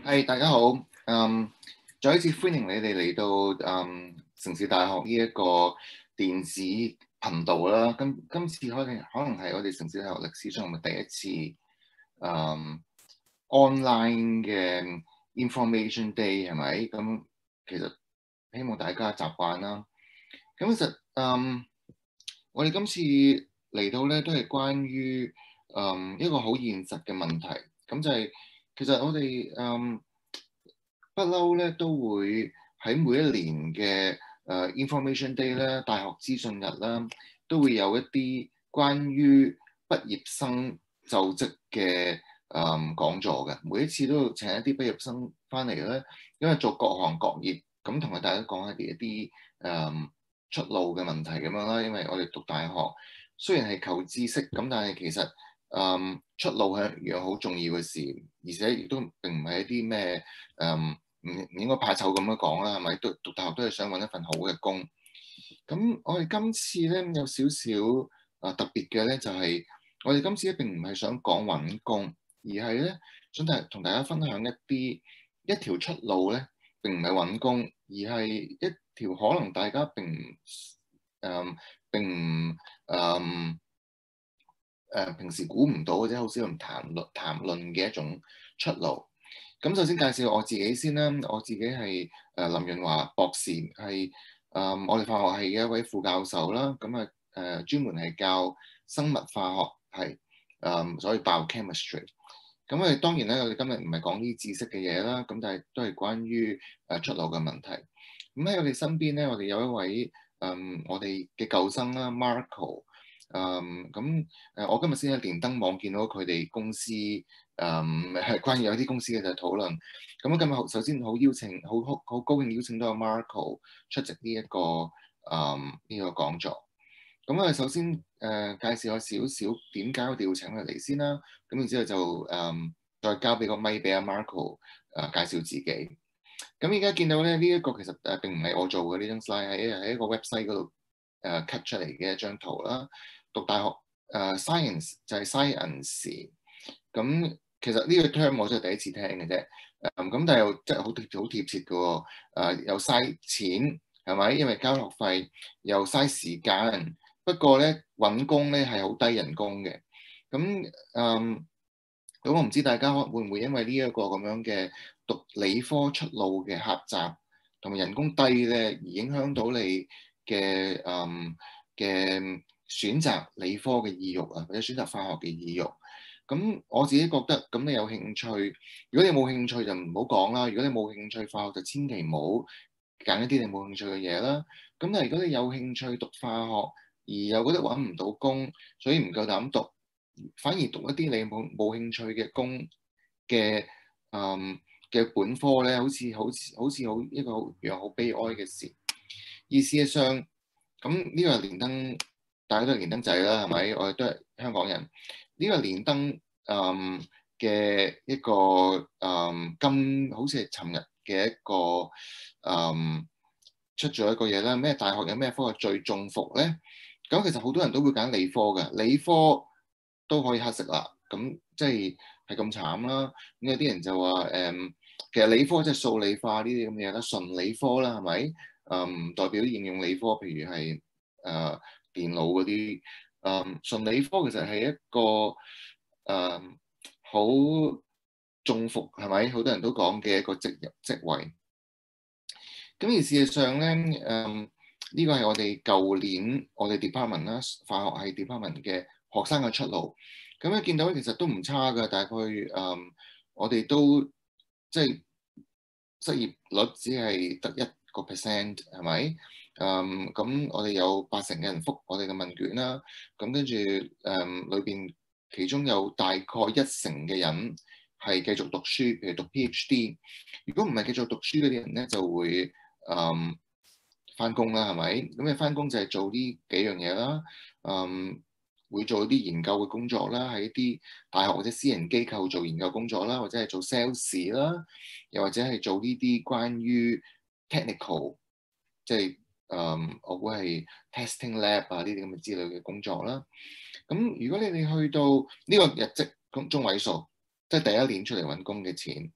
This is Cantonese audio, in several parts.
係，大家好，再一次歡迎你哋嚟到城市大學呢一個電子頻道啦。今次可能係我哋城市大學歷史上嘅第一次online 嘅 information day 係咪？咁其實希望大家習慣啦。咁其實我哋今次嚟到咧都係關於一個好現實嘅問題，咁就係其實我哋不嬲咧都會喺每一年嘅Information Day 咧，大學資訊日啦，都會有一啲關於畢業生就職嘅講座嘅。每一次都要請一啲畢業生翻嚟咧，因為做各行各業，咁同大家講下一啲出路嘅問題咁樣啦。因為我哋讀大學雖然係求知識，咁但係其實出路係一樣好重要嘅事，而且亦都並唔係一啲咩唔應該怕醜咁樣講啦，係咪？讀大學都係想揾一份好嘅工。咁我哋今次咧有少少特別嘅咧，就係我哋今次咧並唔係想講揾工，而係咧想同大家分享一條出路咧，並唔係揾工，而係一條可能大家並唔平時估唔到或者好少人談論嘅一種出路。咁首先介紹我自己先啦，我自己係林潤華博士，係我哋化學系嘅一位副教授啦。咁專門係教生物化學系，所以 biochemistry。咁我哋當然咧，我哋今日唔係講啲知識嘅嘢啦，咁但係都係關於出路嘅問題。咁喺我哋身邊咧，我哋有一位我哋嘅舊生啦，Marco。我今日先喺連登網見到佢哋公司係關於有啲公司嘅就討論。咁今日首先好高興邀請到阿 Marco 出席呢個講座。咁我哋首先介紹下少少點解我哋要請佢嚟先啦。咁然之後就再交俾個咪俾阿 Marco 介紹自己。咁而家見到咧呢一個其實並唔係我做嘅呢張 slide，喺一個 website 嗰度cut 出嚟嘅一張圖啦。讀大學science 就係 science，咁其實呢個 term 我真係第一次聽嘅啫。咁但係又真係好貼切嘅喎。又嘥錢係咪？因為交學費又嘥時間。不過咧揾工咧係好低人工嘅。咁我唔知大家會唔會因為呢一個咁樣嘅讀理科出路嘅狹窄同埋人工低咧，而影響到你嘅選擇理科嘅意欲啊，或者選擇化學嘅意欲。咁我自己覺得，咁你有興趣，如果你冇興趣就唔好講啦。如果你冇興趣化學，就千祈唔好揀一啲你冇興趣嘅嘢啦。咁但係如果你有興趣讀化學，而又覺得揾唔到工，所以唔夠膽讀，反而讀一啲你冇興趣嘅工嘅嘅本科咧，好似一個樣好悲哀嘅事。而事實上，咁呢個係連登，大家都係連登仔啦，係咪？我哋都係香港人。呢個連登嘅一個好似係尋日嘅一個出咗一個嘢啦。咩大學有咩科係最中伏咧？咁其實好多人都會揀理科嘅，理科都可以乞食啦。咁即係咁慘啦。咁有啲人就話其實理科即係數理化呢啲咁嘅嘢啦，純理科啦，係咪？唔代表應用理科，譬如係電腦嗰啲。純理科其實係一個好中伏，係咪？好多人都講嘅一個職位。咁而事實上咧，呢個係我哋舊年我哋 department 啦，化學系 department 嘅學生嘅出路。咁咧見到其實都唔差㗎，大概我哋都即係失業率只係得1%，係咪？咁我哋有80%嘅人覆我哋嘅問卷啦。咁跟住裏邊其中有大概1成嘅人係繼續讀書，譬如讀 PhD。如果唔係繼續讀書嗰啲人咧，就會翻工啦，係咪？咁你翻工就係做呢幾樣嘢啦。會做啲研究嘅工作啦，喺啲大學或者私人機構做研究工作啦，或者係做 sales 啦，又或者係做呢啲關於 technical，即係我估係 testing lab 啊呢啲咁嘅之類嘅工作啦。咁如果你哋去到呢個日職中位數，即係第一年出嚟揾工嘅錢，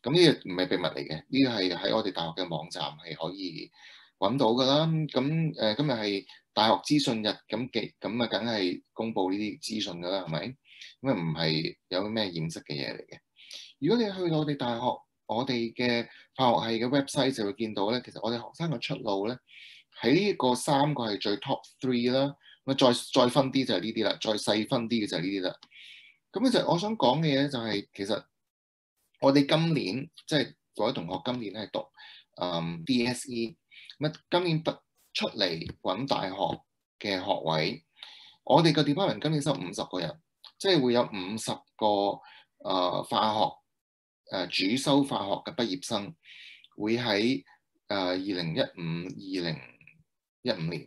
咁呢個唔係秘密嚟嘅，呢個係喺我哋大學嘅網站係可以揾到㗎啦。咁今日係大學資訊日，咁啊梗係公佈呢啲資訊㗎啦，係咪？咁啊唔係有咩掩飾嘅嘢嚟嘅。如果你去到我哋大學，我哋嘅化學系嘅 website 就會見到咧，其實我哋學生嘅出路咧，喺呢個3個係最 top 3啦。咁再分啲就係呢啲啦，再細分啲嘅就係呢啲啦。咁其實我想講嘅嘢就係，其實我哋今年即係各位同學今年係讀DSE，咁今年出嚟揾大學嘅學位，我哋個 department 今年收50個人，即係會有50個化學主修化學嘅畢業生會喺2015年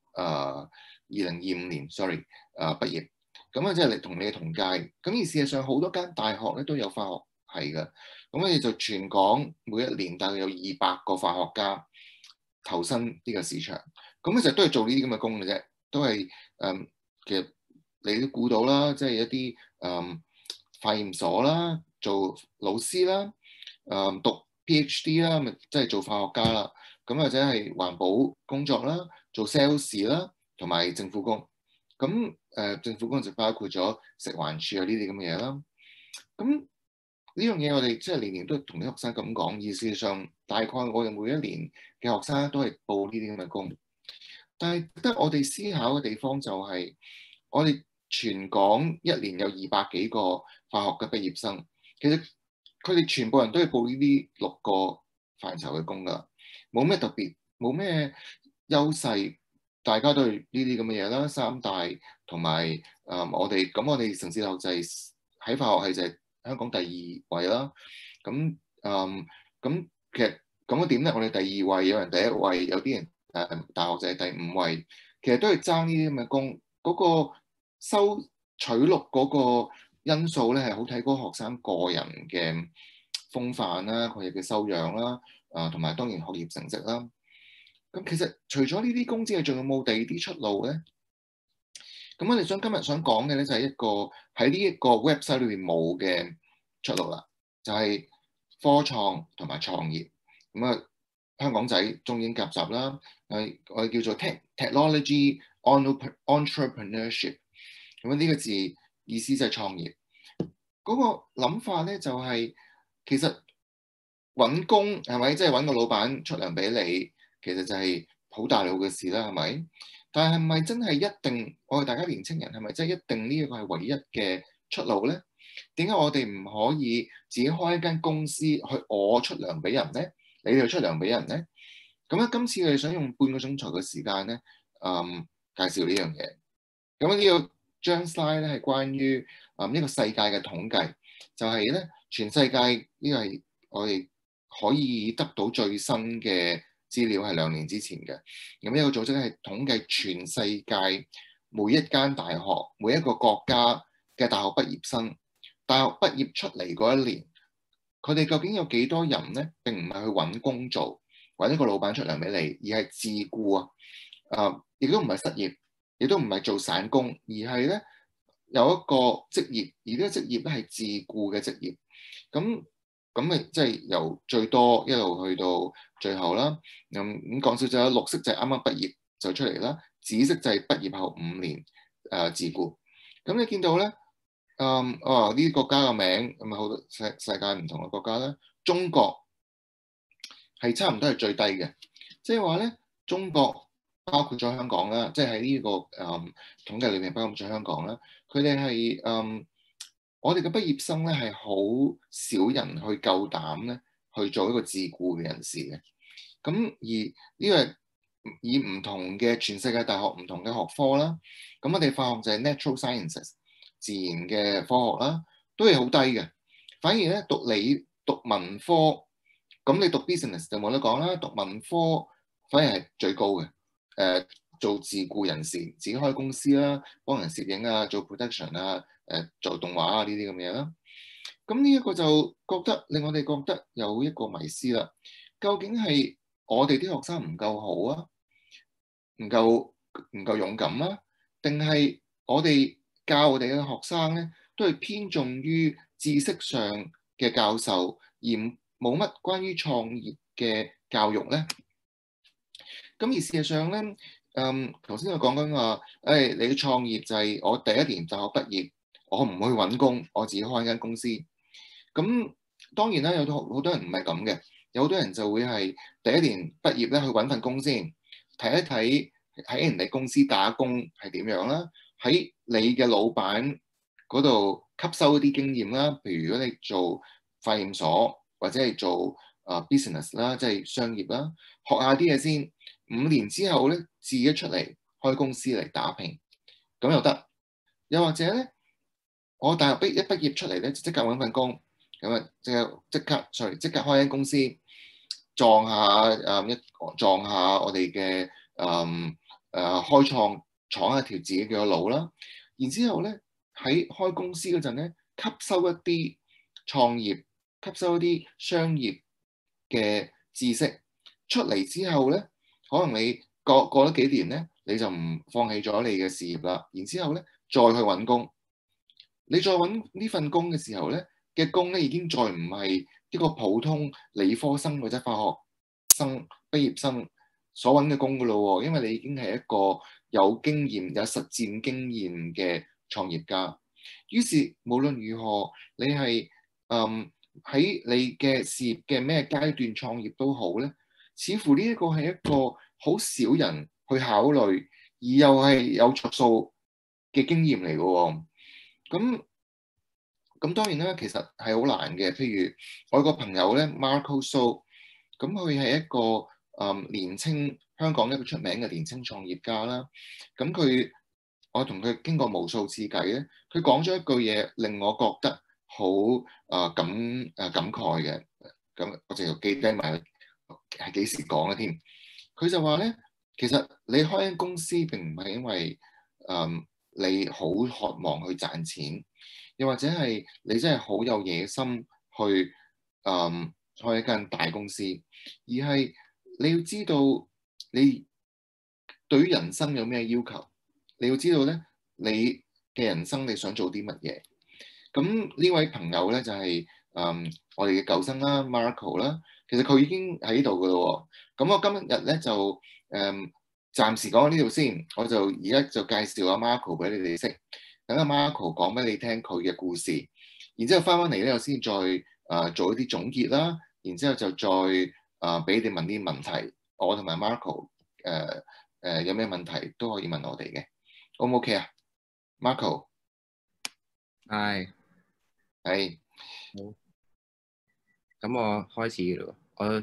，2025年畢業。咁啊，即係你同你嘅同屆，咁而事實上好多間大學咧都有化學系嘅，咁你就全港每一年大概有200個化學家投身呢個市場，咁其實都係做呢啲咁嘅工嘅啫，都係其實你都估到啦，即係一啲化驗所啦，做老師啦，讀 PhD 啦，咪即係做化學家啦，咁或者係環保工作啦，做 sales 啦，同埋政府工。咁政府工作就包括咗食環署啊呢啲咁嘅嘢啦。咁呢樣嘢我哋即係年年都同啲學生咁講，而事實上大概我哋每一年嘅學生都係報呢啲咁嘅工。但係得我哋思考嘅地方就係，我哋全港一年有200幾個化學嘅畢業生，其實佢哋全部人都係報呢啲6個範疇嘅工㗎，冇咩特別，冇咩優勢。大家都係呢啲咁嘅嘢啦，三大同埋我哋城市大學就係喺化學系就係香港第2位啦。咁其實咁點咧？我哋第2位，有人第1位，有啲人大學就係第5位，其實都係爭呢啲咁嘅工。嗰個收取錄嗰個因素咧，係好睇嗰個學生個人嘅風範啦，佢哋嘅修養啦，同埋當然學業成績啦。咁其實除咗呢啲工之外，仲有冇第二啲出路咧？咁我哋今日想講嘅咧，就係一個喺呢一個 website 裏邊冇嘅出路啦，就係科創同埋創業。咁啊，香港仔中英夾雜啦，我哋叫做 technology entrepreneurship。咁呢個字意思就係創業。嗰個諗法咧就係，其實揾工係咪即係揾個老闆出糧俾你？其實就係好大路嘅事啦，係咪？但係咪真係一定？我哋大家年青人係咪真係一定呢一個係唯一嘅出路咧？點解我哋唔可以自己開一間公司去我出糧俾人咧？你哋出糧俾人咧？咁咧，今次我哋想用半個鐘頭嘅時間咧，介紹呢樣嘢。咁呢個張 slide 咧係關於呢個世界嘅統計，就係咧全世界呢個係我哋可以得到最新嘅資料係2年之前嘅。咁呢個組織係統計全世界每一間大學、每一個國家嘅大學畢業生，大學畢業出嚟嗰一年，佢哋究竟有幾多人咧？並唔係去揾工做，揾一個老闆出糧俾你，而係自僱啊！亦都唔係失業，亦都唔係做散工，而係咧有一個職業，而呢個職業咧係自僱嘅職業。咁咪即係由最多一路去到最後啦。咁講少少，綠色就係啱啱畢業就出嚟啦，紫色就係畢業後5年自僱。咁你見到咧，呢啲國家嘅名咁啊，好多世界唔同嘅國家啦。中國係差唔多係最低嘅，即係話咧，中國包括咗香港啦，即係喺呢個統計裏面包括咗香港啦，佢哋係我哋嘅畢業生咧係好少人去夠膽咧去做一個自僱嘅人士嘅。咁而呢個係以唔同嘅全世界大學唔同嘅學科啦，咁我哋化學就係 natural sciences 自然嘅科學啦，都係好低嘅。反而咧讀文科，咁你讀 business 就冇得講啦。讀文科反而係最高嘅。做自僱人士，自己開公司啦，幫人攝影啊，做 production 啊，做動畫啊呢啲咁嘢啦。咁呢一個就令我哋覺得有一個迷思啦。究竟係我哋啲學生唔夠好啊，唔夠勇敢啊，定係我哋教我哋嘅學生咧，都係偏重於知識上嘅教授，而冇乜關於創業嘅教育咧。咁而事實上咧，頭先我講緊話，你嘅創業就係我第一年大學畢業，我唔去揾工，我自己開間公司。咁當然啦，有好多人唔係咁嘅，有好多人就會係第一年畢業咧去揾份工先，睇一睇喺人哋公司打工係點樣啦，喺你嘅老闆嗰度吸收一啲經驗啦。譬如如果你做化驗所或者係做business 啦，即係商業啦，學下啲嘢先。5年之後咧，自己出嚟開公司嚟打拼，咁又得。又或者咧，我大學一畢業出嚟咧，就即刻揾份工，咁啊即刻開間公司，撞下撞下我哋嘅開創闖一條自己嘅路啦。然之後咧，喺開公司嗰陣咧，吸收一啲創業、吸收一啲商業嘅知識出嚟之後咧，可能你過咗幾年咧，你就唔放棄咗你嘅事業啦。然之後咧，再去揾工。你再揾呢份工嘅時候咧，嘅工咧已經再唔係一個普通理科生或者化學生畢業生所揾嘅工噶咯喎，因為你已經係一個有經驗、有實戰經驗嘅創業家。於是無論如何，你係喺你嘅事業嘅咩階段創業都好咧，似乎呢一個係一個好少人去考慮，而又係有着數嘅經驗嚟嘅喎。咁當然啦，其實係好難嘅。譬如我有個朋友咧，Marco So，咁佢係一個年青香港一個出名嘅年青創業家啦。咁我同佢經過無數次偈咧，佢講咗一句嘢令我覺得好感慨嘅。咁我就記低埋係幾時講嘅添。佢就話咧，其實你開間公司並唔係因為你好渴望去賺錢，又或者係你真係好有野心去開一間大公司，而係你要知道你對於人生有咩要求，你要知道咧你嘅人生你想做啲乜嘢。咁呢位朋友咧就係我哋嘅舊生啦，Marco 啦，其實佢已經喺度噶咯喎。咁我今日咧就暫時講到呢度先，我就而家就介紹阿 Marco 俾你哋識，等阿 Marco 講俾你聽佢嘅故事，然之後翻返嚟咧，我先再做一啲總結啦，然之後就再俾你哋問啲問題，我同埋 Marco 有咩問題都可以問我哋嘅，O 唔 OK 啊？Marco， 係， 係， 好，咁我開始咯。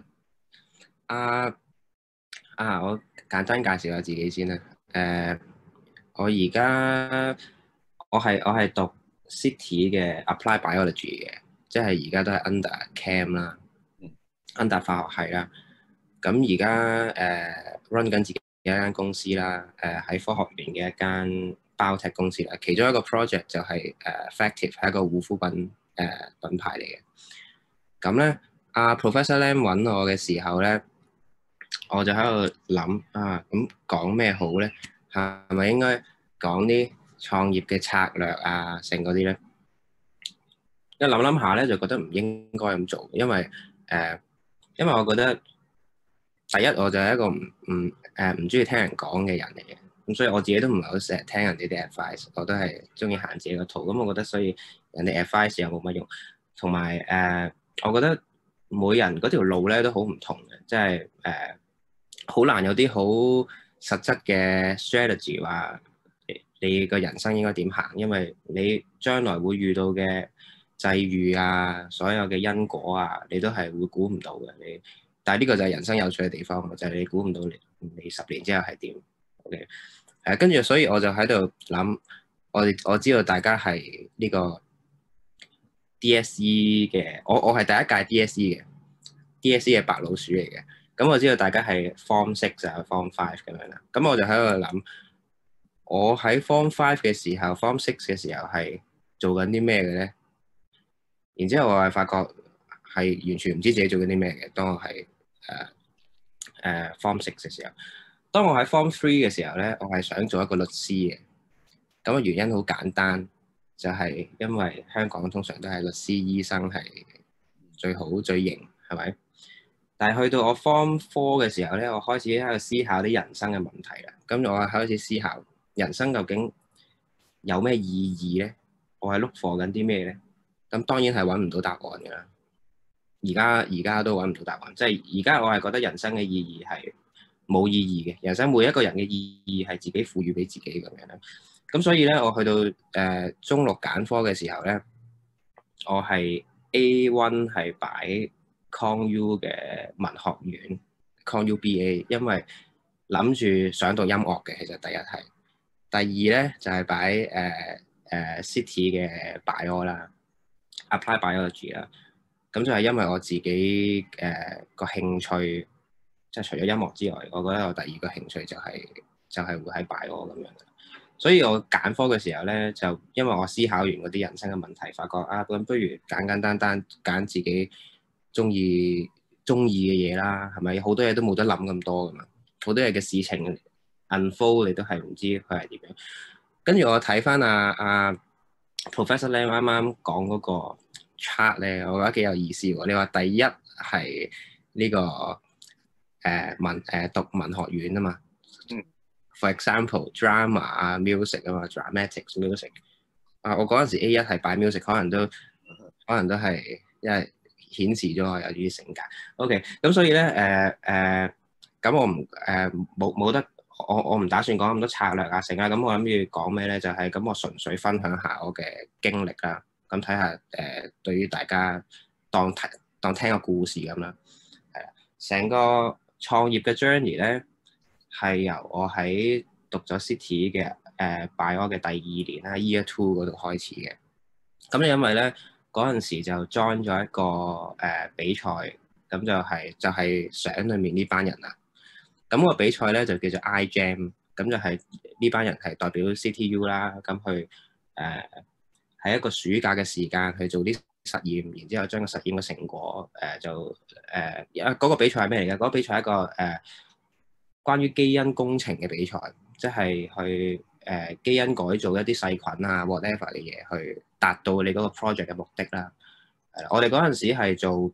我簡單介紹下自己先啦。我而家我係讀 City 嘅 Applied Biology 嘅，即係而家都係 under Cam 啦，under 化學系啦。咁而家run 緊自己一間公司啦，喺科學園嘅一間 biotech 公司啦。其中一個 project 就係Factive 係一個護膚品品牌嚟嘅。咁咧，Professor Lam 揾我嘅時候咧，我就喺度諗咁講咩好咧？係咪應該講啲創業嘅策略成嗰啲咧？一諗下咧，就覺得唔應該咁做，因為我覺得第一我就係一個唔中意聽人講嘅人嚟嘅，咁所以我自己都唔係好成日聽人哋啲 advice，我都係中意行自己個途。咁我覺得所以人哋 advice 又冇乜用，同埋我覺得每人嗰條路咧都好唔同嘅，即係好難有啲好實質嘅 strategy 話你個人生應該點行，因為你將來會遇到嘅際遇所有嘅因果你都係會估唔到嘅。但係呢個就係人生有趣嘅地方，就係你估唔到你10年之後係點。OK，跟住所以我就喺度諗，我知道大家係呢個 DSE 嘅，我係第一屆 DSE 嘅，DSE 係白老鼠嚟嘅。咁我知道大家係 Form 6就係 Form 5咁樣啦。咁我就喺度諗，我喺 Form 5嘅時候，Form 6嘅時候係做緊啲咩嘅咧？然之後我係發覺係完全唔知自己做緊啲咩嘅。當我係Form 6嘅時候，當我喺 Form 3嘅時候咧，我係想做一個律師嘅。咁嘅原因好簡單，就係因為香港通常都係律師、醫生係最好最型。 係咪？但係去到我 Form 4嘅時候咧，我開始喺度思考啲人生嘅問題啦。咁我係開始思考人生究竟有咩意義咧？我係 look for 緊啲咩咧？咁當然係揾唔到答案㗎啦。而家都揾唔到答案，即係而家我係覺得人生嘅意義係冇意義嘅。人生每一個人嘅意義係自己賦予俾自己咁樣啦。咁所以咧，我去到中六揀科嘅時候咧，我係 A1 係擺 ConU 嘅文學院 ConU BA，因為諗住想讀音樂嘅。其實第一係，第二咧就係擺City 嘅 Bio 啦，Apply Biology 啦。咁就係因為我自己個興趣，即係除咗音樂之外，我覺得我第二個興趣就係會喺 Bio 咁樣。所以我揀科嘅時候咧，就因為我思考完嗰啲人生嘅問題，發覺啊，咁不如簡單揀自己中意嘅嘢啦，係咪？好多嘢都冇得諗咁多噶嘛，好多嘢嘅事情 unfold 你都係唔知佢係點樣。跟住我睇翻Professor Lam 啱啱講嗰個 chart 咧，我覺得幾有意思喎。你話第一係呢個讀文學院啊嘛。For example, drama 啊 music 啊嘛 ，dramatics music 啊，我嗰陣時 A1 係擺 music，可能都係因為顯示咗我有啲性格。OK，咁所以咧咁我唔冇得，我唔打算講咁多策略啊成啊，咁我諗住講咩咧？就係咁，我純粹分享下我嘅經歷啦，咁睇下對於大家當聽個故事咁啦，係啦，成個創業嘅 journey 咧。係由我喺讀咗 City 嘅Bio 嘅第2年啦 Year 2嗰度開始嘅。咁因為咧嗰陣時就 join 咗一個比賽，咁就係相裏面呢班人啦。咁個比賽咧就叫做 iGEM，咁就係呢班人係代表 CTU 啦，咁去喺一個暑假嘅時間去做啲實驗，然之後將個實驗嘅成果嗰個比賽係咩嚟嘅？嗰個比賽係一個關於基因工程嘅比賽，即係去基因改造一啲細菌啊 whatever 嘅嘢，去達到你嗰個 project 嘅目的啦。我哋嗰陣時係做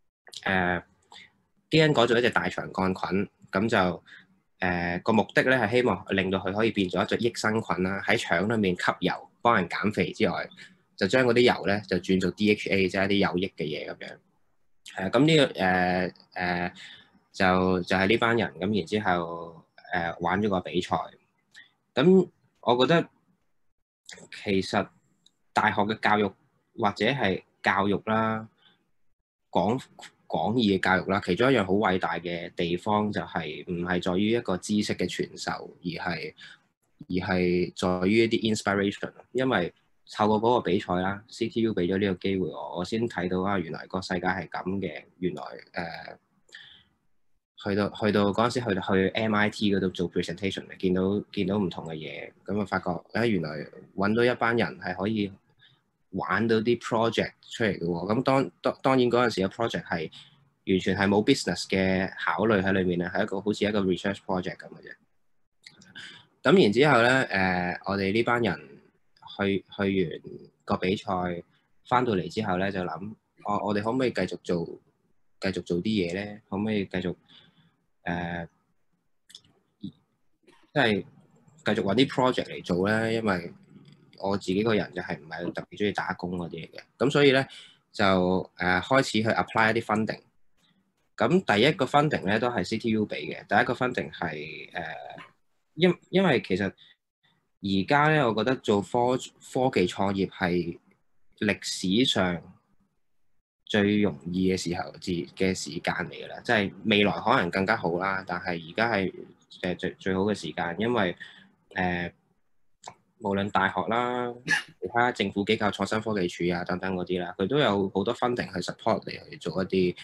基因改造一隻大腸桿菌，咁就個目的咧係希望令到佢可以變咗一隻益生菌啦，喺腸裏面吸油幫人減肥之外，就將嗰啲油咧就轉做 DHA，即係一啲有益嘅嘢咁樣。咁呢個就係呢班人咁，然之後玩咗個比賽。咁我覺得其實大學嘅教育或者係教育啦，廣義嘅教育啦，其中一樣好偉大嘅地方就係唔係在於一個知識嘅傳授，而係在於一啲 inspiration。因為透過嗰個比賽啦，CTU 俾咗呢個機會我先睇到啊，原來個世界係咁嘅，原來去到嗰陣時，去 MIT 嗰度做 presentation，見到唔同嘅嘢，咁啊發覺原來揾到一班人係可以玩到啲 project 出嚟嘅喎。咁當然嗰陣時嘅 project 係完全係冇 business 嘅考慮喺裏面咧，係一個好似一個 research project 咁嘅啫。咁然之後咧，我哋呢班人去完個比賽，翻到嚟之後咧就諗，我哋可唔可以繼續做啲嘢咧？可唔可以繼續即係繼續揾啲 project 嚟做咧？因為我自己個人就係唔係特別中意打工嗰啲嘢嘅，咁所以咧就開始去 apply 一啲 funding。咁第一個 funding 咧都係 CTU 俾嘅，第一個 funding 係因為其實而家咧，我覺得做科技創業係歷史上最容易嘅時候嘅時間嚟㗎啦，即係未來可能更加好啦，但係而家係最好嘅時間，因為無論大學啦、其他政府機構、創新科技署啊等等嗰啲啦，佢都有好多 funding 去 support 你去做一啲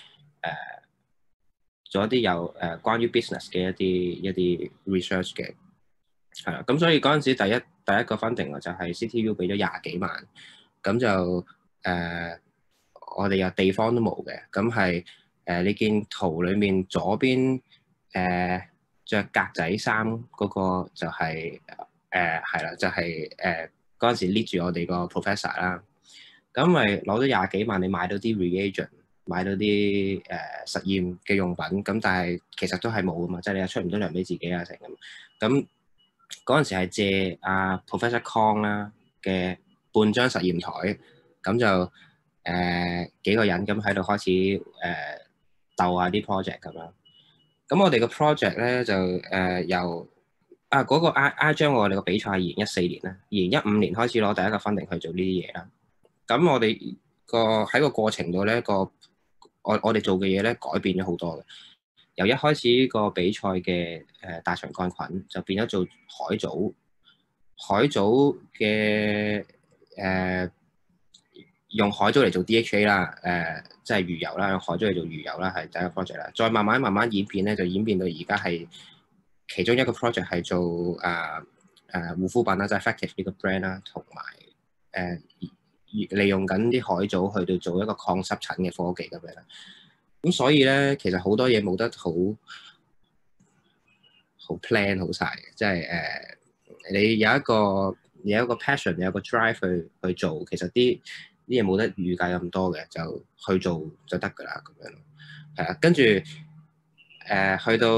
有關於 business 嘅一啲 research 嘅，係啦。咁所以嗰陣時第一個 funding 就係 CTU 俾咗廿幾萬，咁就我哋有地方都冇嘅，咁係你見圖裡面左邊著格仔衫嗰個就係係啦，就係嗰陣時 lead 住我哋個 professor 啦。咁咪攞咗廿幾萬，你買到啲 reagent， 買到啲實驗嘅用品，咁但係其實都係冇啊嘛，即係你又出唔到糧俾自己啊成咁。咁嗰陣時係借Professor Kong 啦嘅半張實驗台，咁就幾個人咁喺度開始鬥下啲 project 咁樣。咁我哋個 project 咧就由嗰個 I 張我哋個比賽係2014年啦，2015年開始攞第一個 funding去做呢啲嘢啦。咁我哋喺個過程度咧，我哋做嘅嘢咧改變咗好多嘅。由一開始個比賽嘅大腸桿菌就變咗做海藻，海藻嘅用海藻嚟做 DHA 啦，即係魚油啦，用海藻嚟做魚油啦，係第一個 project 啦。再慢慢演變咧，就演變到而家係其中一個 project 係做護膚品啦，即係 Effective 呢個 brand 啦，同埋利用緊啲海藻去到做一個抗濕疹嘅科技咁樣。咁所以咧，其實好多嘢冇得好 plan 好晒嘅，即係你有一個 passion， 有一個 drive 去做，其實啲嘢冇得預計咁多嘅，就去做就得㗎啦，咁樣。係啊，跟住去到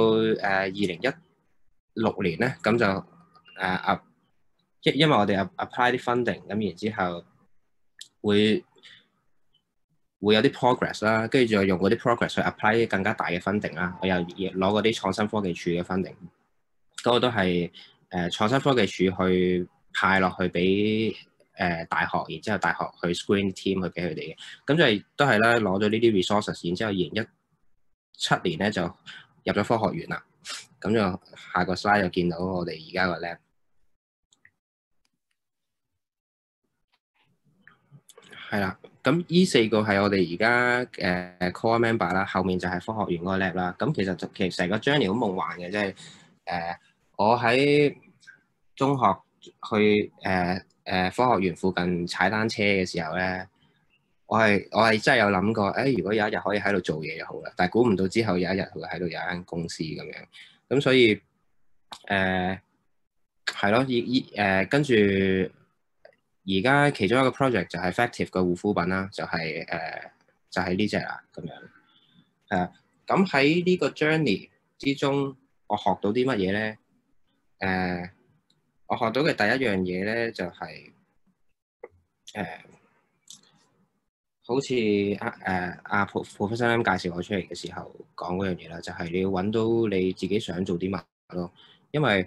2016年咧，咁就因為我哋 apply 啲 funding，咁然之後會有啲 progress 啦，跟住再用嗰啲 progress 去 apply 啲更加大嘅 funding 啦。我又攞嗰啲創新科技署嘅 funding，嗰個都係創新科技署去派落去俾大學，然之後大學去 screen team 去俾佢哋嘅。咁就都係啦，攞咗呢啲 resources，然之後2017年咧就入咗科學園啦。咁就下個 slide 就見到我哋而家個 lab。係啦，咁呢4個係我哋而家core member 啦，後面就係科學園嗰個 lab 啦。咁其實成個 journey 好夢幻嘅，即係我喺中學去科學園附近踩單車嘅時候咧，我係真係有諗過，如果有一日可以喺度做嘢就好啦。但係估唔到之後有一日會喺度有一間公司咁樣，咁所以係咯，跟住。而家其中一個 project 就係 Effective 嘅護膚品啦，就係呢隻啦咁樣。咁喺呢個 journey 之中，我學到啲乜嘢咧？我學到嘅第一樣嘢咧，就係好似Professor M 介紹我出嚟嘅時候講嗰樣嘢啦，就係你要揾到你自己想做啲乜咯，因為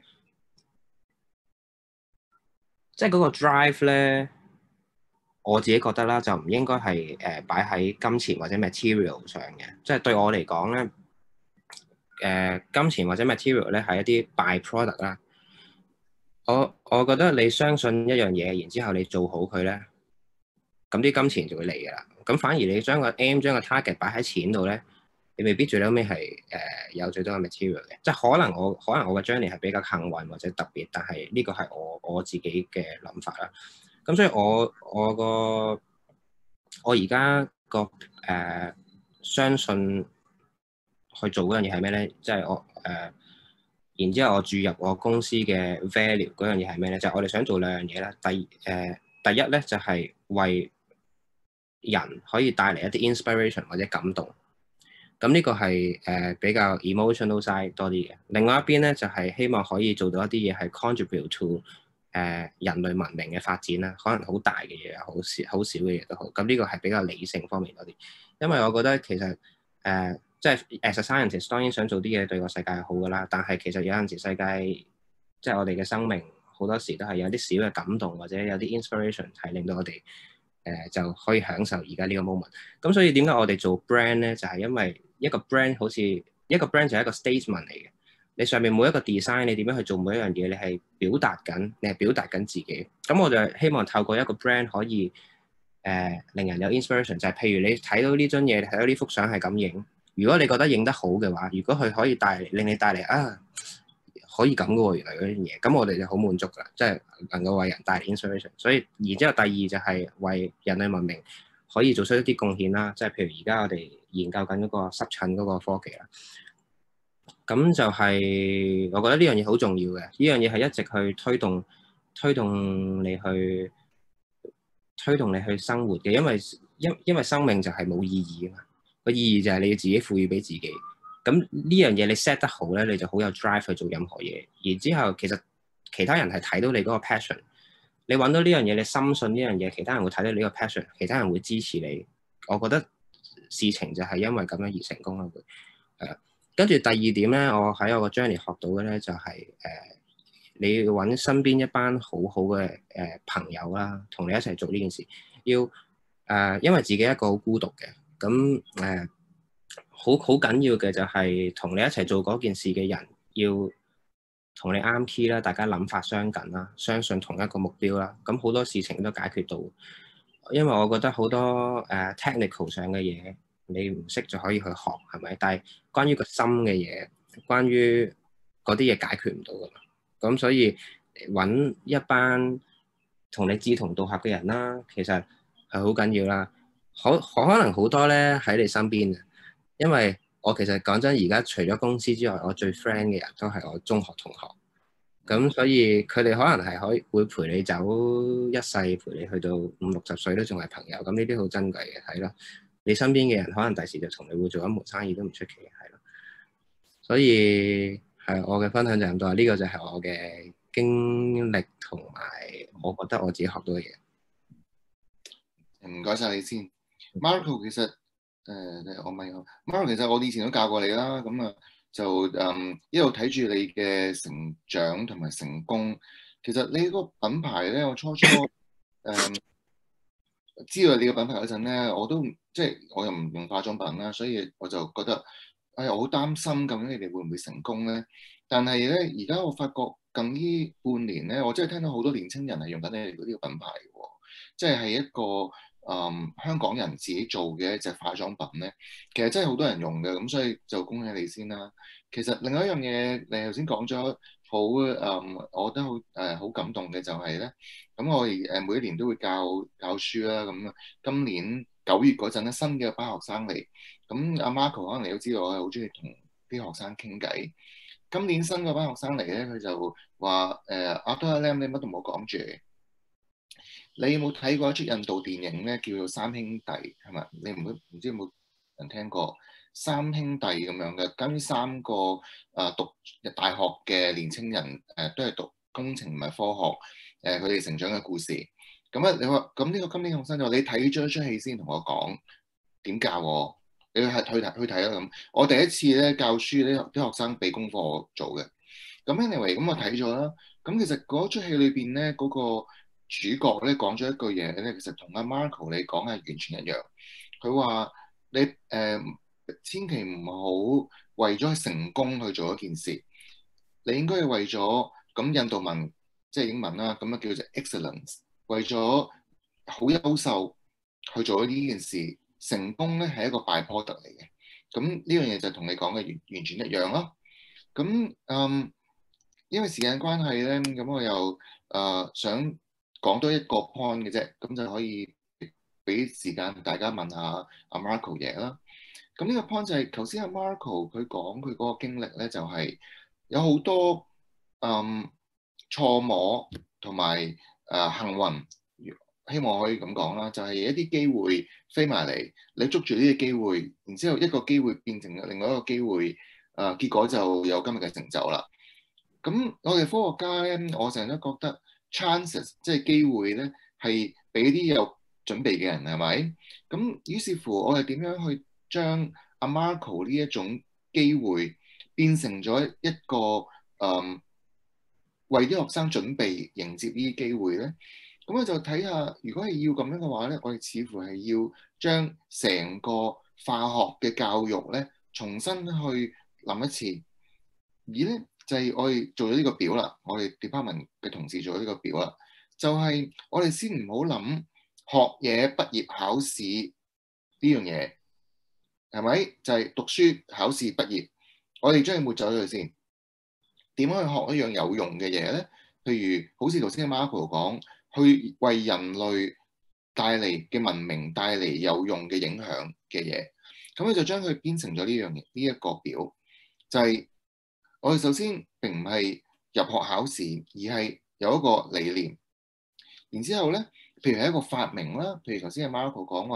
即係嗰個 drive 咧，我自己覺得啦，就唔應該係擺喺金錢或者 material 上嘅。即係對我嚟講咧，金錢或者 material 咧係一啲 by product 啦。我覺得你相信一樣嘢，然之後你做好佢咧，咁啲金錢就會嚟㗎啦。咁反而你將個 target 擺喺錢度咧，你未必最後尾係有最多嘅 material 嘅。即係可能我嘅 journey 係比較幸運或者特別，但係呢個係我自己嘅諗法啦。咁所以我而家個相信去做嗰樣嘢係咩咧？即係然之後我注入我公司嘅 value 嗰樣嘢係咩咧？就係我哋想做兩樣嘢啦。第一咧就係為人可以帶嚟一啲 inspiration 或者感動。咁呢個係比較 emotional side 多啲嘅。另外一邊咧就係希望可以做到一啲嘢係 contribute to 人類文明嘅發展啦，可能好大嘅嘢，好少嘅嘢都好。咁呢個係比較理性方面多啲，因為我覺得其實即係 as a scientist 當然想做啲嘢對個世界係好噶啦，但係其實有陣時世界即係我哋嘅生命好多時都係有啲小嘅感動或者有啲 inspiration 係令到我哋就可以享受而家呢個 moment。咁所以點解我哋做 brand 咧？就係因為一個 brand 好似一個 brand 就係一個 statement 嚟嘅。你上面每一個 design，你點樣去做每一樣嘢，你係表達緊自己。咁我就希望透過一個 brand 可以令人有 inspiration，就係譬如你睇到呢張嘢，睇到呢幅相係咁影。如果你覺得影得好嘅話，如果佢可以令你帶嚟可以咁嘅喎，原來嗰樣嘢，咁我哋就好滿足㗎，即係能夠為人帶嚟 inspiration。所以然之後第二就係為人類文明可以做出一啲貢獻啦，即係譬如而家我哋研究緊嗰個濕疹嗰個科技啦。咁就係我覺得呢樣嘢好重要嘅，呢樣嘢係一直去推動你去生活嘅，因為生命就係冇意義啊嘛。 個意義就係你要自己賦予俾自己。咁呢樣嘢你 set 得好咧，你就好有 drive 去做任何嘢。然之後其實其他人係睇到你嗰個 passion，你揾到呢樣嘢，你深信呢樣嘢，其他人會睇到你個 passion，其他人會支持你。我覺得事情就係因為咁樣而成功啦。會跟住第二點咧，我喺我個 journey 學到嘅咧就係你要揾身邊一班好好嘅朋友啦，同你一齊做呢件事。要因為自己一個好孤獨嘅，咁好緊要嘅就係同你一齊做嗰件事嘅人要同你啱 key 啦，大家諗法相近啦，相信同一個目標啦，咁好多事情都解決到。因為我覺得好多technical 上嘅嘢你唔識就可以去學，係咪？但係關於個心嘅嘢，關於嗰啲嘢解決唔到㗎嘛。咁所以揾一班同你志同道合嘅人啦，其實係好緊要啦。可能好多咧喺你身邊嘅，因為我其實講真，而家除咗公司之外，我最 friend 嘅人都係我中學同學。咁所以佢哋可能係會陪你走一世，陪你去到50-60歲都仲係朋友。咁呢啲好珍貴嘅，係咯。你身邊嘅人可能第時就同你會做一門生意都唔出奇，係咯。所以係我嘅分享就咁多，呢個就係我嘅經歷同埋我覺得我自己學到嘅嘢。 唔該晒你先，Marco 其實我問我 Marco 其實我以前都教過你啦，咁啊就一路睇住你嘅成長同埋成功。其實你個品牌咧，我初初知道你嘅品牌嗰陣咧，我都即係我又唔用化妝品啦，所以我就覺得我好擔心究竟你哋會唔會成功咧？但係咧，而家我發覺近呢半年咧，我真係聽到好多年青人係用緊你哋呢個品牌嘅喎，即係一個香港人自己做嘅一隻化妝品咧，其實真係好多人用嘅，咁所以就恭喜你先啦。其實另外一樣嘢，你頭先講咗好我覺得好感動嘅就係咧，咁我哋每一年都會教書啦，咁今年9月嗰陣咧，新嘅班學生嚟，咁阿 Marco 可能你都知道，我係好中意同啲學生傾偈。今年新嗰班學生嚟咧，佢就話阿多阿 Lam 你乜都唔好講住。你有冇睇過一出印度電影咧，叫做《三兄弟》係咪？你唔知有冇人聽過三兄弟咁樣嘅？關於3個讀大學嘅年青人都係讀工程同埋科學佢哋成長嘅故事。咁啊，你話咁呢個今年學生就話你睇咗一出戲先同我講點教我？你係去睇啦咁。我第一次咧教書咧，啲學生俾功課我做嘅。咁 anyway，咁我睇咗啦。咁其實嗰出戲裏邊咧嗰個主角咧講咗一句嘢咧，其實同阿 Marco 你講係完全一樣。佢話你千祈唔好為咗成功去做一件事，你應該係為咗咁印度文即係英文啦，咁啊叫做 excellence，為咗好優秀去做呢件事，成功咧係一個 byproduct 嚟嘅。咁呢樣嘢就同你講嘅完全一樣咯。咁因為時間關係咧，咁我又想講多一個 point 嘅啫，咁就可以俾時間大家問下阿 Marco 嘢啦。咁呢個 point 就係頭先阿 Marco 佢講佢嗰個經歷咧，就係有好多錯摸同埋幸運，希望可以咁講啦，就係一啲機會飛埋嚟，你捉住呢個機會，然之後一個機會變成另外一個機會，結果就有今日嘅成就啦。咁我哋科學家咧，我成日都覺得 chances 即係機會咧，係俾啲有準備嘅人係咪？咁於是乎，我哋點樣去將阿 Marco 呢一種機會變成咗一個為啲學生準備迎接呢啲機會咧？咁我就睇下，如果係要咁樣嘅話咧，我哋似乎係要將成個化學嘅教育咧，重新去諗一次，而咧。就係我哋做咗呢個表啦，我哋 department 嘅同事做咗呢個表啦。就係我哋先唔好諗學嘢畢業考試呢樣嘢，係咪？就係讀書考試畢業，我哋將佢抹走咗佢先。點樣去學一樣有用嘅嘢咧？譬如好似頭先嘅 Marco 講，去為人類帶嚟嘅文明帶嚟有用嘅影響嘅嘢，咁佢就將佢編成咗呢樣嘢，呢一個表就係。我哋首先並唔係入學考試，而係有一個理念。然之後咧，譬如係一個發明啦，譬如頭先阿 Marco 講話，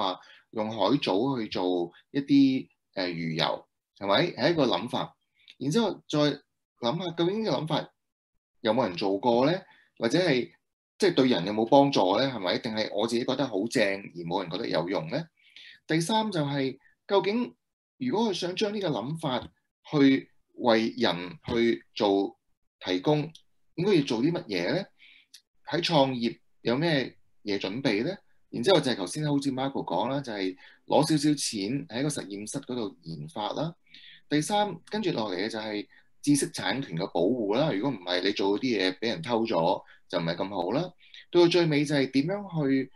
用海藻去做一啲魚油，係咪？係一個諗法。然之後再諗下，究竟呢個諗法有冇人做過咧？或者係即係對人有冇幫助咧？係咪？定係我自己覺得好正而冇人覺得有用咧？第三就係、究竟如果佢想將呢個諗法去為人去做提供，應該要做啲乜嘢咧？喺創業有咩嘢準備咧？然之後就係頭先好似 Marco 講啦，就係攞少少錢喺一個實驗室嗰度研發啦。第三跟住落嚟嘅就係知識產權嘅保護啦。如果唔係你做嗰啲嘢俾人偷咗，就唔係咁好啦。到最尾就係點樣去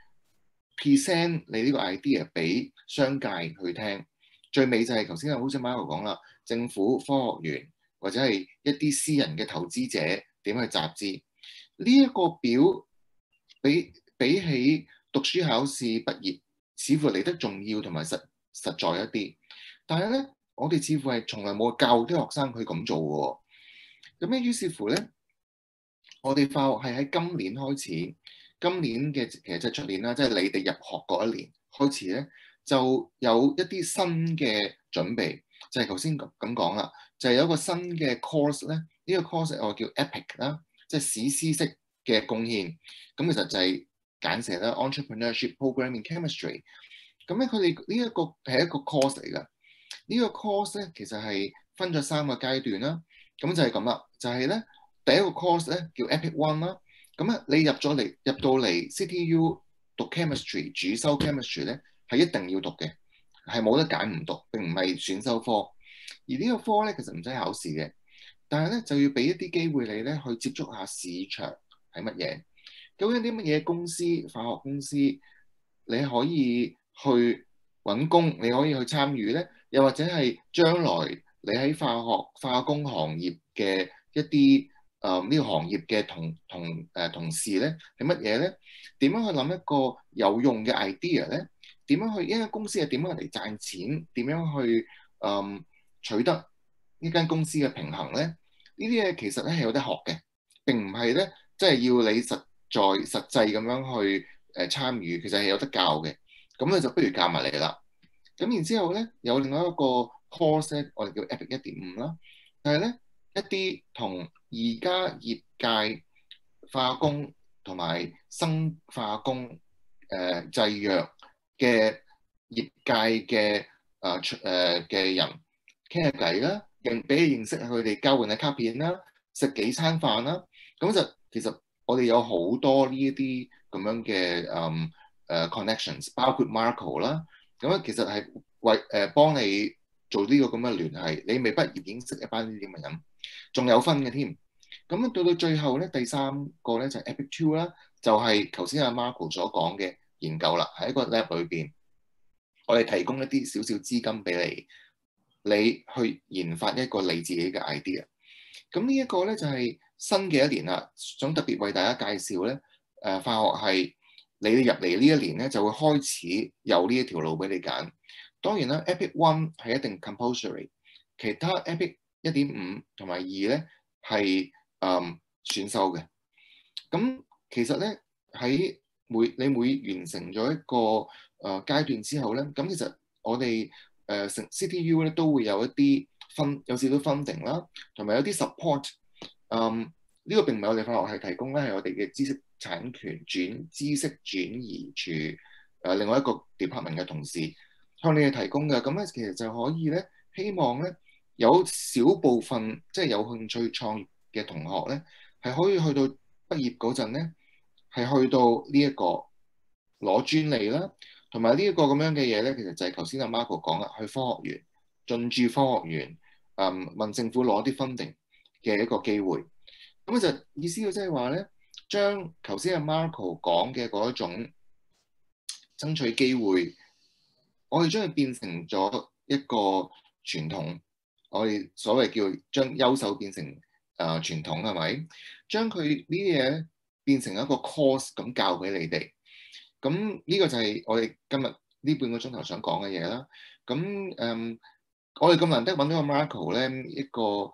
present 你呢個 idea 俾商界去聽。最尾就係頭先好似 Marco 講啦，政府、科學園或者係一啲私人嘅投資者點去集資。呢一個表比起讀書考試畢業，似乎嚟得重要同埋實在一啲。但係咧，我哋似乎係從來冇教啲學生去咁做嘅。咁咧，於是乎咧，我哋化學係喺今年開始，今年嘅其實即係出年啦，即係你哋入學嗰一年開始咧，就有一啲新嘅準備，就係頭先咁講啦，就係有一個新嘅 course 咧，呢個 course 我叫 EPIC 啦，即係史詩式嘅貢獻。咁其實就係簡寫啦，Entrepreneurship Program in Chemistry。咁咧，佢哋呢一個係一個 course 嚟㗎。呢個 course 咧，其實係分咗3個階段啦。咁就係咁啦，就係咧第一個 course 咧叫 Epic One 啦。咁咧你入到嚟 CTU 讀 chemistry 主修 chemistry 咧，係一定要讀嘅，係冇得揀唔讀，並唔係選修科。而呢個科咧其實唔使考試嘅，但係咧就要俾一啲機會你咧去接觸下市場係乜嘢，究竟啲乜嘢公司、化學公司你可以去揾工，你可以去參與咧，又或者係將來你喺化工行業嘅一啲呢個行業嘅同事咧係乜嘢咧？點樣去諗一個有用嘅 idea 咧？點樣去一間公司係點樣嚟賺錢？點樣去取得呢間公司嘅平衡咧？呢啲嘢其實咧係有得學嘅，並唔係咧即係要你實際咁樣去參與，其實係有得教嘅。咁你就不如教埋你啦。咁然之後咧，有另外一個 course 咧，我哋叫 Epic 1.5啦，但係咧一啲同而家業界化工同埋生化工製藥嘅業界嘅嘅人傾下偈啦，俾你認識下佢哋，交換下卡片啦，食幾餐飯啦。咁就其實我哋有好多呢一啲咁樣嘅connections，包括 Marco 啦。咁咧其實係為幫你做呢個咁嘅聯繫，你未畢業已經識一班呢啲咁嘅人，仲有分嘅添。咁到最後咧，第3個咧就係 Epic Two 啦，就係頭先阿 Marco 所講嘅研究啦，喺一個 lab 裏邊，我哋提供一啲少少資金俾你去研發一個你自己嘅 idea。咁呢一個咧就係新嘅一年啦，想特別為大家介紹咧，化學系你哋入嚟呢一年咧就會開始有呢一條路俾你揀。當然啦，Epic One 係一定 compulsory，其他 Epic 1.5同埋2咧係選修嘅。咁其實咧喺你每完成咗一個階段之後咧，咁其實我哋CTU 咧都會有一啲有少少 funding 啦，同埋有啲 support。呢個並唔係我哋化學系提供咧，係我哋嘅知識轉移處另外一個 department 嘅同事向你哋提供嘅。咁咧其實就可以咧，希望咧有少部分即係有興趣創業嘅同學咧，係可以去到畢業嗰陣咧，係去到呢一個攞專利啦，同埋呢一個咁樣嘅嘢咧，其實就係頭先阿 Marco 講啦，去科學園進駐科學園，問政府攞啲 funding 嘅一個機會。咁就意思即係話咧，將頭先阿 Marco 講嘅嗰一種爭取機會，我哋將佢變成咗一個傳統。我哋所謂叫將優秀變成傳統，係咪？將佢呢啲嘢變成一個 course 咁教俾你哋。咁呢個就係我哋今日呢半個鐘頭想講嘅嘢啦。咁我哋咁難得揾到個 Marco 咧，一個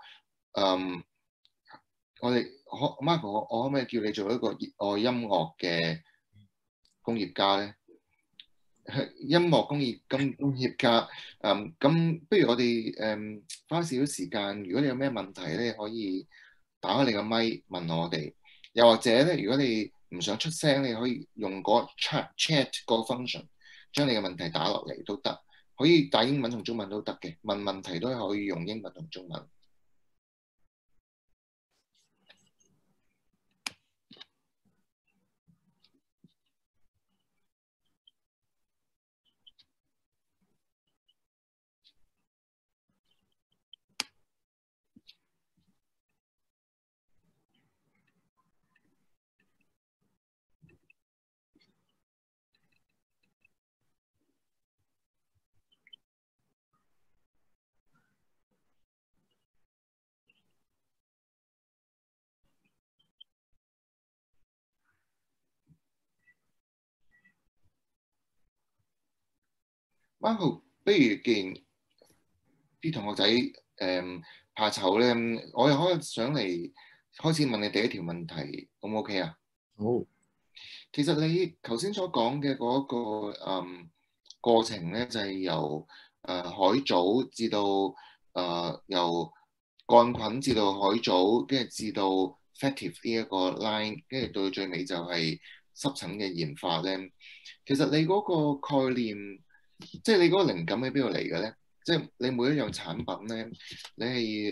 Marco，我可唔可以叫你做一個熱愛音樂嘅工業家咧？ 音樂工業家，咁不如我哋花少少時間，如果你有咩問題咧，可以打開你個咪問我哋，又或者咧，如果你唔想出聲，你可以用嗰個 chat 嗰個 function，將你嘅問題打落嚟都得，可以打英文同中文都得嘅，問問題都係可以用英文同中文。Marco，不如既然啲同學仔怕醜咧，我又可以上嚟開始問你第一條問題，好唔 OK 啊？ 好。 其實你頭先所講嘅嗰個過程咧，就係由海藻至到由桿菌至到海藻，跟住至到 Factive 呢一個 line，跟住到最尾就係濕疹嘅演化咧。其實你嗰個概念，即係你嗰個靈感喺邊度嚟嘅咧？即係你每一樣產品咧，你係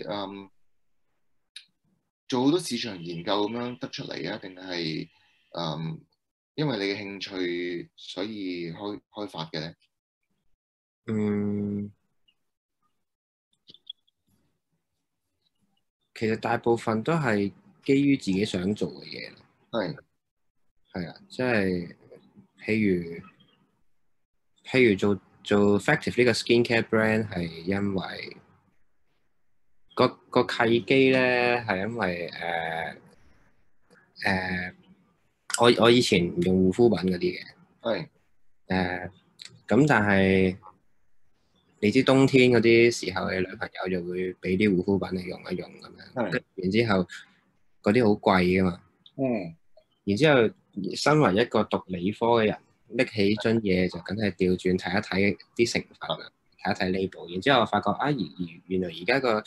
做好多市場研究咁樣得出嚟啊，定係因為你嘅興趣所以開發嘅咧？ 嗯，其實大部分都係基於自己想做嘅嘢。 係係啊，即係譬如做 Factive 呢個 skincare brand 係因為個契機咧，係因為誒我以前唔用護膚品嗰啲嘅。 係咁但係你知冬天嗰啲時候，你女朋友就會俾啲護膚品你用一用咁樣， 係然之後嗰啲好貴噶嘛。 嗯然之後，身為一個讀理科嘅人，拎起樽嘢就梗係調轉睇一睇啲成分啊，睇一睇 label。然之後我發覺啊，原來而家個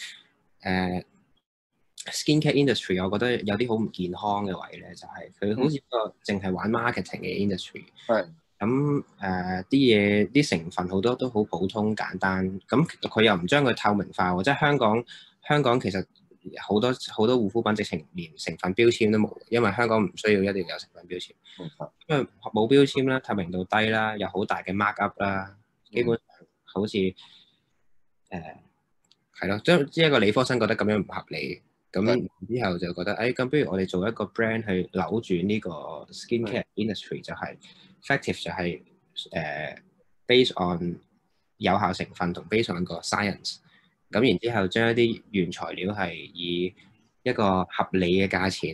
skincare industry，我覺得有啲好唔健康嘅位咧，就係佢好似一個淨係玩 marketing 嘅 industry。 係咁啲嘢啲成分好多都好普通簡單，咁佢又唔將佢透明化喎，即係香港其實好多護膚品直情連成分標籤都冇，因為香港唔需要一定要有成分標籤， 明白因為冇標籤啦，透明度低啦，有好大嘅 mark up 啦，基本上好似係咯，即係一個理科生覺得咁樣唔合理，咁之後就覺得咁不如我哋做一個 brand 去扭轉呢個 skincare industry，就係 Factive 就係based on 有效成分同 based on 個 science，咁然之後將一啲原材料係以一個合理嘅價錢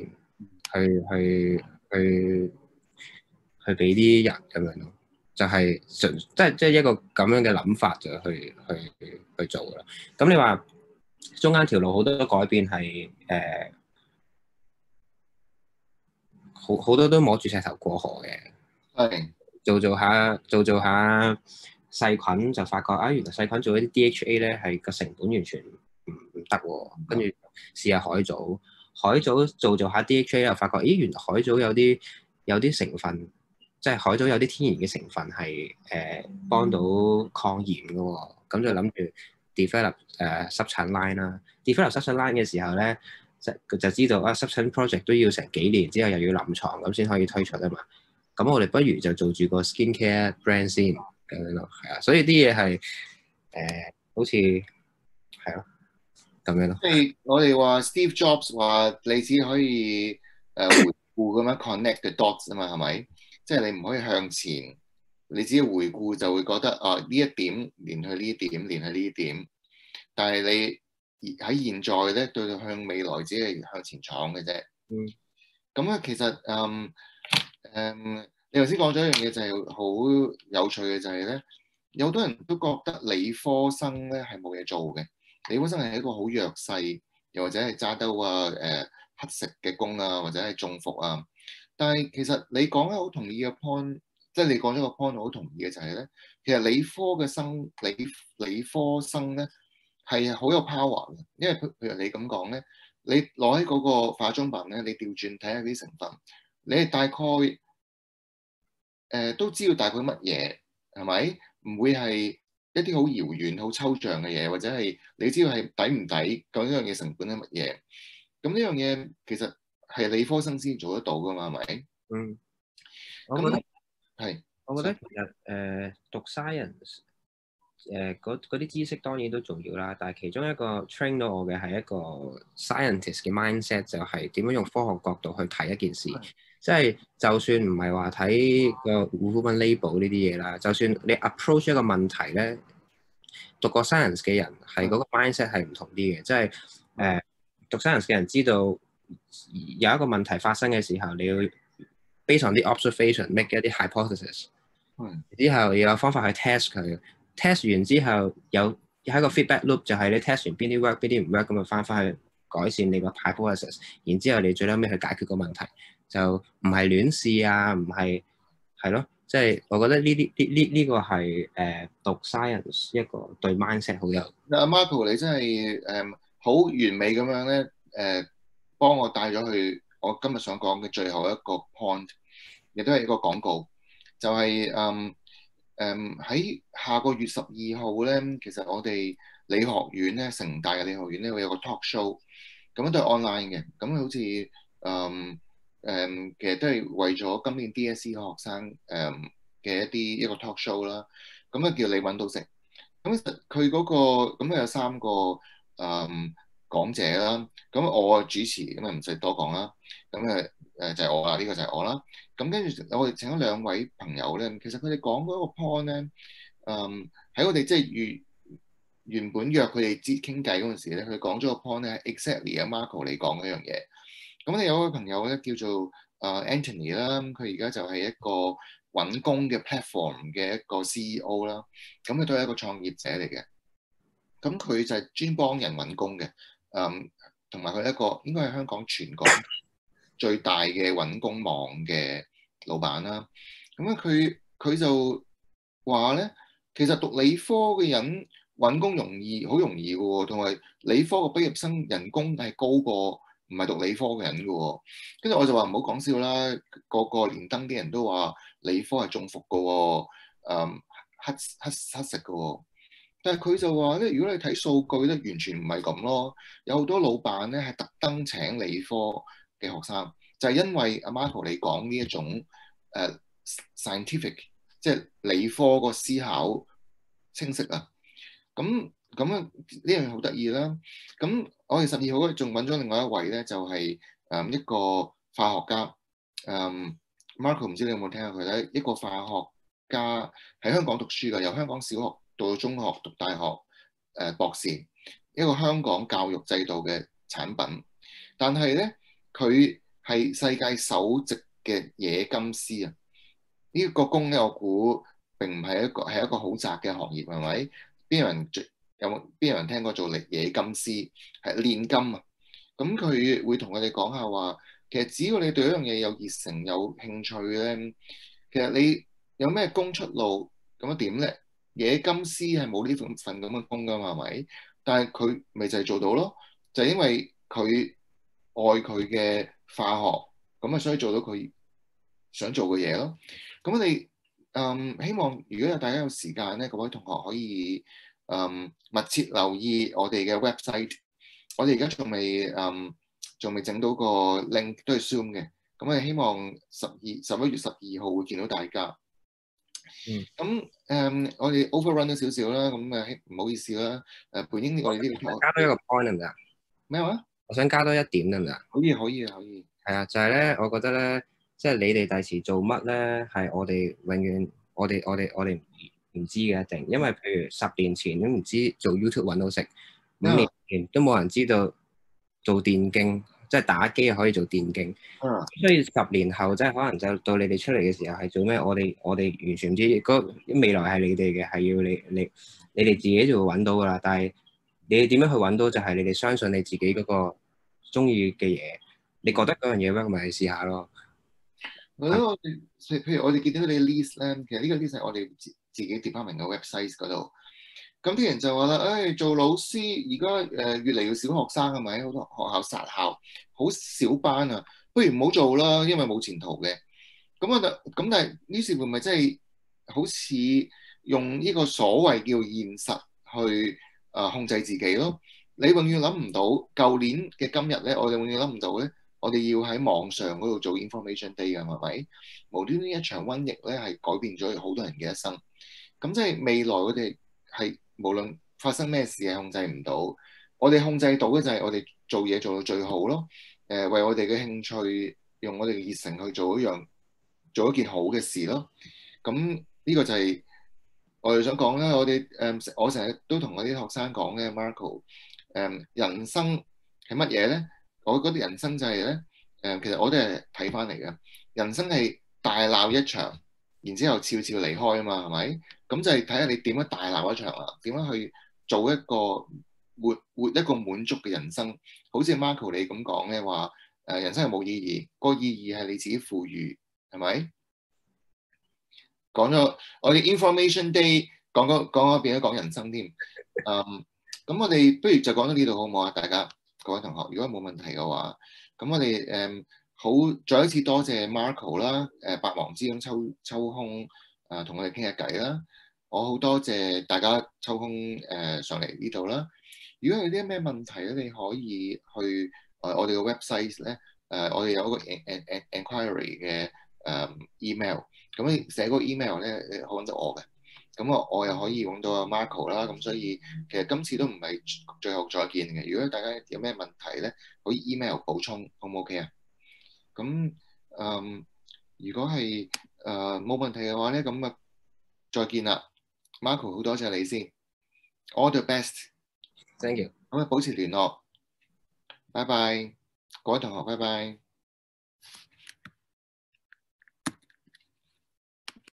去俾啲人咁樣咯。就係即係一個咁樣嘅諗法就去做啦。咁你話中間條路好多改變係好多都摸住石頭過河嘅。 係做下細菌就發覺原來細菌做一啲 DHA 咧係個成本完全唔得喎。跟住試下海藻做下 DHA 又發覺原來海藻有啲成分。即係海藻有啲天然嘅成分係幫到抗炎嘅喎，咁就諗住 develop 濕疹 line 啦。develop 濕疹 line 嘅時候咧，就知道濕疹 project 都要成幾年之後又要臨床咁先可以推出啊嘛。咁我哋不如就做住個 skincare brand 先咁樣咯，係啊。所以啲嘢係好似係咯咁樣咯。 即係我哋話 Steve Jobs 話你只可以回顧咁樣 connect the dots 啊嘛，係咪？即係你唔可以向前，你只要回顧就會覺得呢一點連去呢點，連去呢點。但係你喺現在咧，對到向未來只係向前闖嘅啫。咁啊，其實你頭先講咗一樣嘢就係好有趣嘅，就係咧，有好多人都覺得理科生咧係冇嘢做嘅，理科生係一個好弱勢，又或者係揸兜乞食嘅工啊，或者係中伏啊。但係其實你講得好同意嘅 point， 即係你講咗個 point 我好同意嘅就係咧，其實理科生咧係好有 power 嘅，因為譬如你咁講咧，你攞起嗰個化妝品咧，你調轉睇下啲成分，你係大概都知道大概乜嘢係咪？唔會係一啲好遙遠、好抽象嘅嘢，或者係你知道係抵唔抵，究竟呢樣嘢成本係乜嘢？咁呢樣嘢其實係理科生先做得到噶嘛，係咪？ 嗯，我覺咁得係， 我覺得其實讀 science 嗰啲知識當然都重要啦，但係其中一個 train 到我嘅係一個 scientist 嘅 mindset，就係點樣用科學角度去睇一件事。即係就算唔係話睇個 human label 呢啲嘢啦，就算你 approach 一個問題咧，讀過 science 嘅人係嗰個 mindset 係唔同啲嘅。即係讀 science 嘅人知道有一個問題發生嘅時候，你要 based on 啲 observation make 一啲 hypothesis，之後要有方法去 test 佢。test 完之後有一個 feedback loop，就係你 test 完邊啲 work 邊啲唔 work，咁就翻去改善你個 hypothesis，然之後你最後尾去解決個問題，就唔係亂試啊，唔係係咯，即係我覺得呢個係讀 science 一個對 mindset 好有。 阿 Marco 你真係好完美咁樣咧幫我帶咗去我今日想講嘅最後一個 point，亦都係一個廣告，就係喺下個月12號咧，其實我哋理學院咧，城大嘅理學院咧會有個 talk show，咁樣都係 online 嘅，咁好似其實都係為咗今年 DSE 學生嘅一個 talk show 啦，咁啊叫你揾到食，咁佢嗰個咁有3個講者啦，咁我主持，咁啊唔使多講啦，咁就係我啦，呢個就係我啦。咁跟住我哋請咗2位朋友咧，其實佢哋講嗰個 point 咧，喺我哋即係原本約佢哋傾偈嗰陣時咧，佢講咗個 point 咧係 exactly 阿 Marco 你講嗰樣嘢。咁我哋有位朋友咧叫做Anthony 啦，佢而家就係一個揾工嘅 platform 嘅一個 CEO 啦，咁佢都係一個創業者嚟嘅。咁佢就係專幫人揾工嘅，同埋佢一個應該係香港全港最大嘅揾工網嘅老闆啦。咁咧佢就話咧，其實讀理科嘅人揾工好容易嘅喎，同埋理科嘅畢業生人工係高過唔係讀理科嘅人嘅喎。跟住我就話唔好講笑啦，個連登啲人都話理科係中伏嘅喎，乞食嘅喎。但係佢就話咧，如果你睇數據咧，完全唔係咁咯。有好多老闆咧係特登請理科嘅學生，就係因為阿 Marco 你講呢一種scientific，即係理科個思考清晰啊。咁呢樣好得意啦。咁我哋12號仲揾咗另外一位咧，就係一個化學家。Marco 唔知你有冇聽過佢咧？一個化學家喺香港讀書嘅，由香港小學到中學讀大學博士，一個香港教育制度嘅產品。但係咧，佢係世界首席嘅冶金師啊！呢個工咧，我估並唔係係一個好窄嘅行業，係咪？邊有人聽過做冶金師係煉金啊？咁佢會同我哋講下話，其實只要你對一樣嘢有熱誠、有興趣咧，其實你有咩工出路咁樣點咧？冶金師係冇呢份咁嘅工噶嘛，係咪？但係佢咪就係做到咯，就係因為佢愛佢嘅化學，咁啊所以做到佢想做嘅嘢咯。咁我哋希望如果大家有時間咧，各位同學可以密切留意我哋嘅 website。我哋而家仲未整到個 link，都係 Zoom 嘅。咁我哋希望11月12號會見到大家。咁我哋 overrun 咗少少啦，咁唔好意思啦。培英我哋呢度加多一個 point 得唔得？ 咩話？ 我想加多一點得唔得？ 可以。 係啊，就係咧，我覺得咧，即係你哋第時做乜咧，係我哋永遠我哋唔知嘅一定，因為譬如10年前都唔知做 YouTube 揾到食，5年前都冇人知道做電競，即係打機可以做電競。所以10年後即係可能就到你哋出嚟嘅時候係做咩？我哋完全唔知，未來係你哋嘅，係要你哋自己就會揾到噶啦。但係你哋點樣去揾到，就係你哋相信你自己嗰個中意嘅嘢，你覺得嗰樣嘢咩，咪去試下咯。 係咯，我哋譬如我哋見到你 list 咧，其實呢個 list 係我哋自己 department 嘅 website 嗰度。咁啲人就話啦，做老師而家越嚟越少學生係咪？好多學校殺校，好少班啊，不如唔好做啦，因為冇前途嘅。咁但係於是會唔會真係好似用呢個所謂叫現實去控制自己咯？你永遠諗唔到，舊年嘅今日咧，我哋永遠諗唔到咧，我哋要喺網上嗰度做 information day 㗎，係咪？無端端一場瘟疫咧，係改變咗好多人嘅一生。咁即係未來我哋係無論發生咩事係控制唔到，我哋控制到嘅就係我哋做嘢做到最好咯。為我哋嘅興趣，用我哋嘅熱誠去做一件好嘅事咯。咁呢個就係我哋想講啦。我成日都同我啲學生講咧，Marco，人生係乜嘢咧？我覺得人生就係咧，其實我都係睇翻嚟嘅。人生係大鬧一場，然之後悄悄離開啊嘛，係咪？咁就係睇下你點樣大鬧一場啦，點樣去做一個活一個滿足嘅人生。好似 Marco 你咁講咧，話人生係冇意義，個意義係你自己賦予，係咪？講咗我哋 Information Day 講咗變咗講人生添。咁我哋不如就講到呢度好唔好啊？大家各位同學，如果冇問題嘅話，咁我哋好再一次多謝 Marco 啦，百忙之中抽空同我哋傾下偈啦。我好多謝大家抽空上嚟呢度啦。如果有啲咩問題咧，你可以去我哋嘅 website 咧，我哋有一個 enquiry 嘅email。咁你寫個 email 咧，你可揾到我嘅。咁我又可以揾到阿 Marco 啦。咁所以其實今次都唔係最後再見嘅。如果大家有咩問題咧，可以 email 補充，好唔 OK 啊？咁如果係冇問題嘅話咧，咁啊再見啦，Marco，好多謝你先，all the best，thank you。 咁啊保持聯絡，拜拜，各位同學，拜拜。